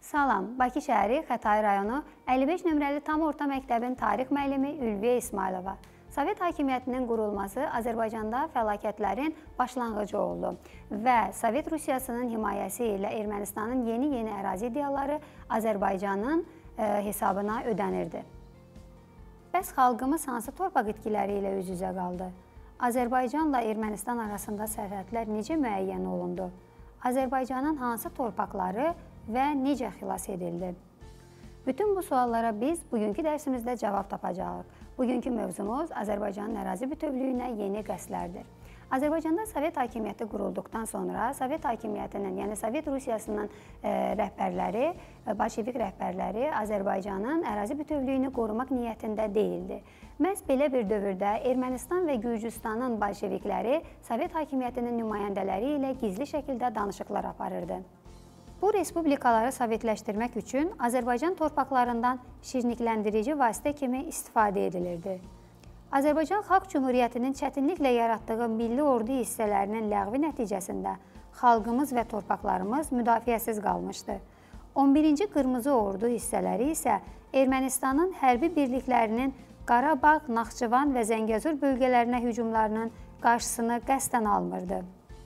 Salam, Bakı şəhəri Xətai rayonu 55 nömrəli tam orta məktəbin tarix müəllimi Ülviyə İsmailova. Sovet hakimiyyətinin qurulması Azərbaycanda fəlakətlərin başlanğıcı oldu və Sovet Rusiyasının himayəsi ilə Ermənistanın yeni ərazi iddiaları Azərbaycanın hesabına ödənirdi. Bəs xalqımız hansı torpaq itkiləri ilə üz-üzə qaldı? Azərbaycanla Ermənistan arasında sərhədlər necə müəyyən olundu? Azərbaycanın hansı torpaqları və necə xilas edildi? Bütün bu suallara biz bugünkü dərsimizdə cavab tapacağıq. Bugünkü mövzumuz Azərbaycanın ərazi bütövlüyünə yeni qəsdlərdir. Azərbaycanda Sovet hakimiyyəti qurulduqdan sonra Sovet hakimiyyətinin, yəni Sovet Rusiyasının rəhbərləri, bolşevik rəhbərləri Azərbaycanın ərazi bütövlüyünü qorumaq niyyətində deyildi. Məhz belə bir dövrdə Ermənistan və Gürcüstanın bolşevikləri Sovet hakimiyyətinin nümayəndələri ilə gizli şəkildə danışıqlar aparırdı. Bu respublikaları sovetləşdirmək üçün Azərbaycan torpaqlarından şirnikləndirici vasitə kimi istifadə edilirdi. Azərbaycan Xalq Cümhuriyyətinin çətinliklə yaratdığı milli ordu hissələrinin ləğvi nəticəsində xalqımız və torpaqlarımız müdafiəsiz qalmışdı. 11-ci Qırmızı Ordu hissələri isə Ermənistanın hərbi birliklərinin Qarabağ, Naxçıvan və Zəngəzur bölgələrinə hücumlarının qarşısını qəsdən almırdı.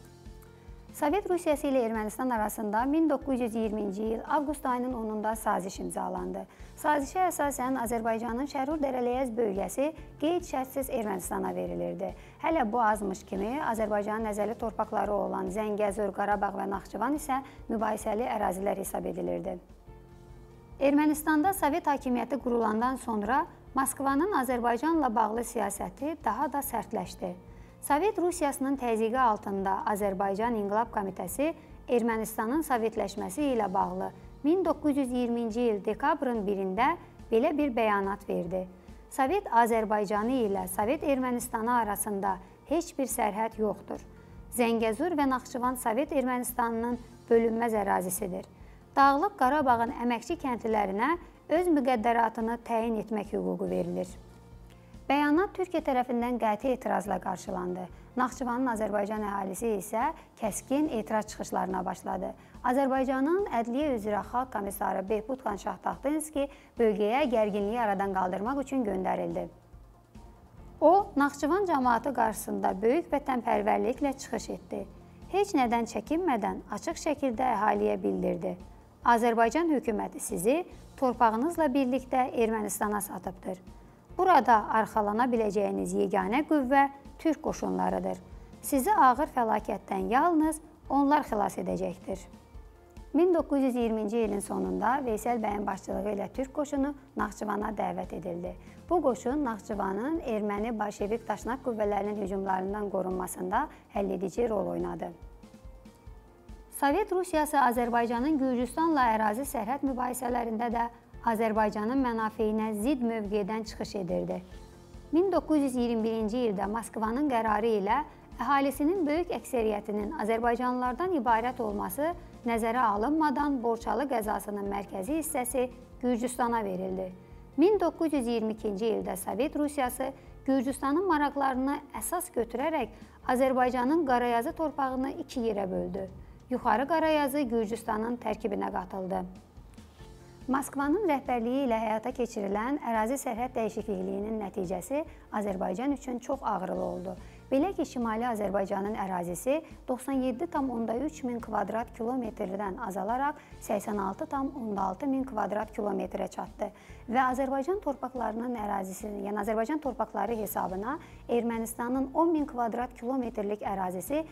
Sovet Rusiyası ilə Ermənistan arasında 1920-ci il avqust ayının 10-da saziş imzalandı. Sazişə əsasən Azərbaycanın Şərur Dərələyəz bölgəsi qeyd-şərtsiz Ermənistana verilirdi. Hələ bu azmış kimi Azərbaycanın əzəli torpaqları olan Zəngəzur, Qarabağ və Naxçıvan isə mübahisəli ərazilər hesab edilirdi. Ermənistanda Sovet hakimiyyəti qurulandan sonra Moskvanın Azərbaycanla bağlı siyasəti daha da sərtləşdi. Sovet Rusiyasının təzyiqi altında Azərbaycan İnqilab Komitəsi Ermənistanın sovetləşməsi ilə bağlı 1920-ci il dekabrın 1-də belə bir bəyanat verdi. Sovet Azərbaycanı ilə Sovet Ermənistanı arasında heç bir sərhəd yoxdur. Zəngəzur və Naxçıvan Sovet Ermənistanının bölünməz ərazisidir. Dağlıq Qarabağın əməkçi kəndlilərinə öz müqəddəratını təyin etmək hüququ verilir. Bəyanat Türkiyə tərəfindən qəti etirazla qarşılandı. Naxçıvanın Azərbaycan əhalisi isə kəskin etiraz çıxışlarına başladı. Azərbaycanın Ədliyyə üzrə Xalq komissarı Behbudxan Şahtaxtinski bölgəyə gərginliyi aradan qaldırmaq üçün göndərildi. O, Naxçıvan cəmaatı qarşısında böyük vətənpərvərliklə çıxış etdi. Heç nədən çəkinmədən açıq şəkildə əhaliyə bildirdi. Azərbaycan hökuməti sizi torpağınızla birlikdə Ermənistana satıbdır. Burada arxalana biləcəyiniz yeganə qüvvə Türk qoşunlarıdır. Sizi ağır fəlakətdən yalnız onlar xilas edəcəkdir. 1920-ci ilin sonunda Veysəl bəyin başçılığı ilə Türk qoşunu Naxçıvana dəvət edildi. Bu qoşun Naxçıvanın erməni bolşevik daşnaq qüvvələrinin hücumlarından qorunmasında həlledici rol oynadı. Sovet Rusiyası Azərbaycanın Gürcüstanla ərazi sərhəd mübahisələrində də Azərbaycanın mənafeyinə zidd mövqedən çıxış edirdi. 1921-ci ildə Moskvanın qərarı ilə əhalisinin böyük əksəriyyətinin Azərbaycanlılardan ibarət olması nəzərə alınmadan Borçalı qəzasının mərkəzi hissəsi Gürcüstana verildi. 1922-ci ildə Sovet Rusiyası Gürcüstanın maraqlarını əsas götürərək Azərbaycanın Qarayazı torpağını iki yerə böldü. Yuxarı Qarayazı Gürcüstanın tərkibinə qatıldı. Moskvanın rəhbərliyi ilə həyata keçirilən ərazi sərhəd dəyişikliyinin nəticəsi Azərbaycan üçün çox ağrılı oldu. Belə ki, Şimali Azərbaycanın ərazisi 97,3 min kvadrat kilometrdən azalaraq 86,6 min kvadrat kilometrə çatdı və Azərbaycan torpaqlarının ərazisini, yəni Azərbaycan torpaqları hesabına Ermənistanın 10 min kvadrat kilometrlik ərazisi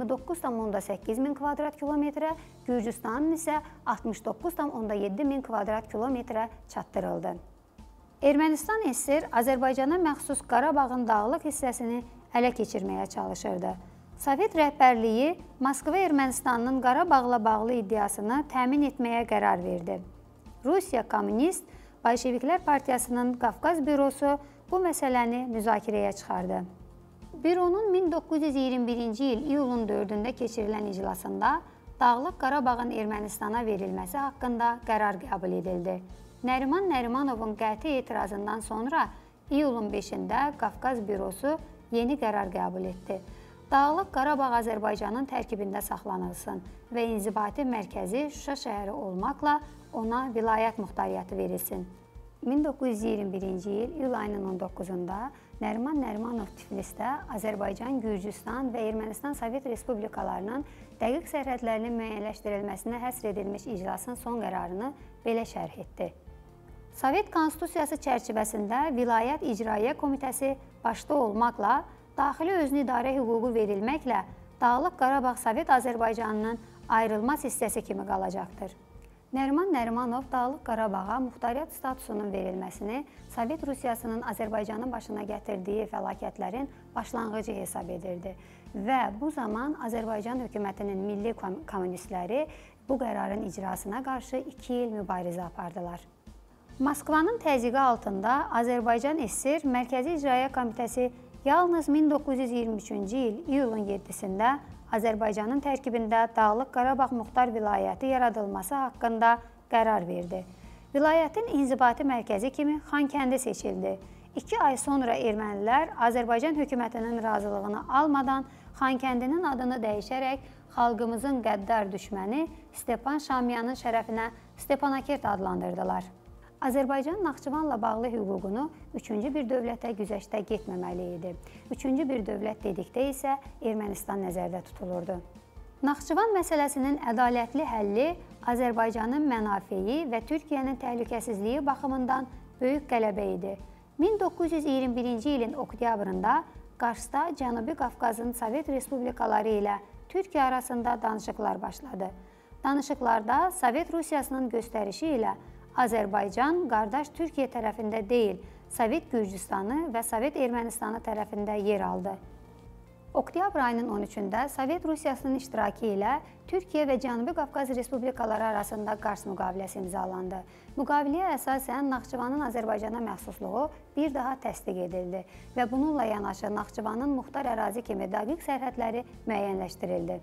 29,8 min kvadrat kilometrə, Gürcüstanın isə 69,7 min kvadrat kilometrə çatdırıldı. Ermənistan SSR Azərbaycana məxsus Qarabağın dağlıq hissəsini ələ keçirməyə çalışırdı. Sovet rəhbərliyi Moskva Ermənistanın Qarabağla bağlı iddiasını təmin etməyə qərar verdi. Rusiya Kommunist Bolşeviklər Partiyasının Qafqaz bürosu bu məsələni müzakirəyə çıxardı. Büronun 1921-ci il iyulun 4-də keçirilən iclasında Dağlıq Qarabağın Ermənistana verilməsi haqqında qərar qəbul edildi. Nəriman Nərimanovun qəti etirazından sonra iyulun 5-də Qafqaz bürosu yeni qərar qəbul etdi. Dağlıq Qarabağ Azərbaycanın tərkibində saxlanılsın və inzibati mərkəzi Şuşa şəhəri olmaqla ona vilayət muxtariyyəti verilsin. 1921-ci il iyul ayının 19-da Nəriman Nərimanov Tiflisdə Azərbaycan, Gürcüstan və Ermənistan Sovet Respublikalarının dəqiq sərhədlərinin müəyyənləşdirilməsinə həsr edilmiş iclasın son qərarını belə şərh etdi. Sovet Konstitusiyası çərçivəsində Vilayət İcraiyyə Komitəsi başda olmaqla daxili özünü idarə hüququ verilməklə Dağlıq Qarabağ Sovet Azərbaycanının ayrılmaz hissəsi kimi qalacaqdır. Nəriman Nərimanov Dağlıq Qarabağa muxtariyyət statusunun verilməsini Sovet Rusiyasının Azərbaycanın başına gətirdiyi fəlakətlərin başlanğıcı hesab edirdi və bu zaman Azərbaycan hökumətinin milli kommunistləri bu qərarın icrasına qarşı 2 il mübarizə apardılar. Moskvanın təzyiqi altında Azərbaycan SSR Mərkəzi İcraiyyə Komitəsi yalnız 1923-cü il iyulun 7-sində Azərbaycanın tərkibində Dağlıq Qarabağ Muxtar Vilayəti yaradılması haqqında qərar verdi. Vilayətin inzibati mərkəzi kimi Xankəndi seçildi. 2 ay sonra ermənilər Azərbaycan hökumətinin razılığını almadan Xankəndinin adını dəyişərək xalqımızın qəddar düşməni Stepan Şamiyanın şərəfinə Stepanakert adlandırdılar. Azərbaycan Naxçıvanla bağlı hüququnu üçüncü bir dövlətə güzəştə getməməli idi. Üçüncü bir dövlət dedikdə isə Ermənistan nəzərdə tutulurdu. Naxçıvan məsələsinin ədalətli həlli Azərbaycanın mənafeyi və Türkiyənin təhlükəsizliyi baxımından böyük qələbə idi. 1921-ci ilin oktyabrında Qarsda Cənubi Qafqazın Sovet Respublikaları ilə Türkiyə arasında danışıqlar başladı. Danışıqlarda Sovet Rusiyasının göstərişi ilə Azərbaycan qardaş Türkiyə tərəfində deyil, Sovet Gürcüstanı və Sovet Ermənistanı tərəfində yer aldı. Oktyabr ayının 13-də Sovet Rusiyasının iştirakı ilə Türkiyə və Cənubi Qafqaz Respublikaları arasında Qars müqaviləsi imzalandı. Müqaviləyə əsasən Naxçıvanın Azərbaycana məxsusluğu bir daha təsdiq edildi və bununla yanaşı Naxçıvanın muxtar ərazi kimi dəqiq sərhədləri müəyyənləşdirildi.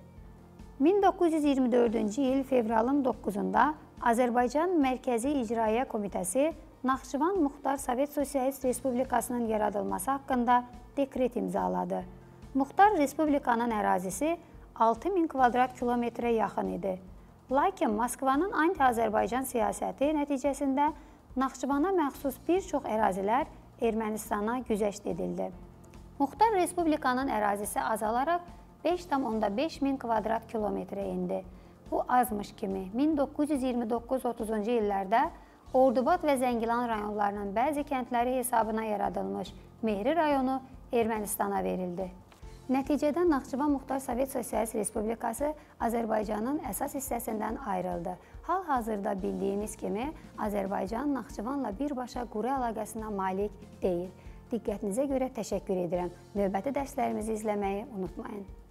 1924-cü il fevralın 9-da Azərbaycan Mərkəzi İcraiyyə Komitəsi Naxçıvan Muxtar Sovet Sosialist Respublikasının yaradılması haqqında dekret imzaladı. Muxtar Respublikanın ərazisi 6000 kvadrat kilometrə yaxın idi. Lakin Moskvanın anti-Azərbaycan siyasəti nəticəsində Naxçıvana məxsus bir çox ərazilər Ermənistana güzəşt edildi. Muxtar Respublikanın ərazisi azalaraq 5,5 min kvadrat kilometrə indi. Bu azmış kimi 1929-30-cu illərdə Ordubad və Zəngilan rayonlarının bəzi kəndləri hesabına yaradılmış Mehri rayonu Ermənistana verildi. Nəticədə Naxçıvan Muxtar Sovet Sosialist Respublikası Azərbaycanın əsas hissəsindən ayrıldı. Hal-hazırda bildiyimiz kimi Azərbaycan Naxçıvanla birbaşa quru əlaqəsinə malik deyil. Diqqətinizə görə təşəkkür edirəm. Növbəti dərslərimizi izləməyi unutmayın.